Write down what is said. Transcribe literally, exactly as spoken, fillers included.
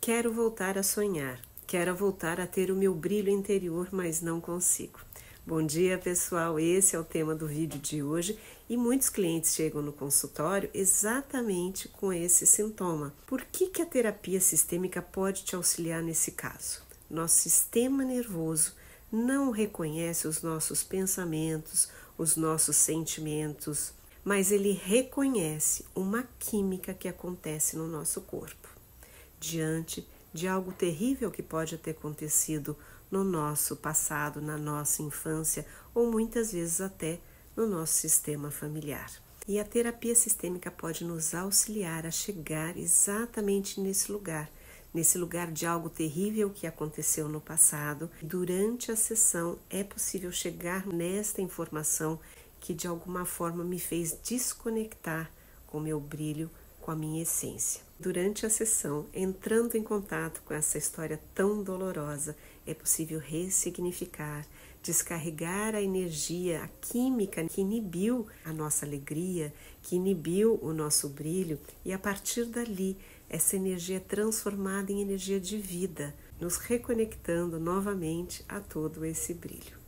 Quero voltar a sonhar, quero voltar a ter o meu brilho interior, mas não consigo. Bom dia, pessoal, esse é o tema do vídeo de hoje e muitos clientes chegam no consultório exatamente com esse sintoma. Por que que a terapia sistêmica pode te auxiliar nesse caso? Nosso sistema nervoso não reconhece os nossos pensamentos, os nossos sentimentos, mas ele reconhece uma química que acontece no nosso corpo. Diante de algo terrível que pode ter acontecido no nosso passado, na nossa infância ou muitas vezes até no nosso sistema familiar. E a terapia sistêmica pode nos auxiliar a chegar exatamente nesse lugar, nesse lugar de algo terrível que aconteceu no passado. Durante a sessão é possível chegar nesta informação que de alguma forma me fez desconectar com meu brilho, com a minha essência. Durante a sessão, entrando em contato com essa história tão dolorosa, é possível ressignificar, descarregar a energia, a química que inibiu a nossa alegria, que inibiu o nosso brilho, e a partir dali, essa energia é transformada em energia de vida, nos reconectando novamente a todo esse brilho.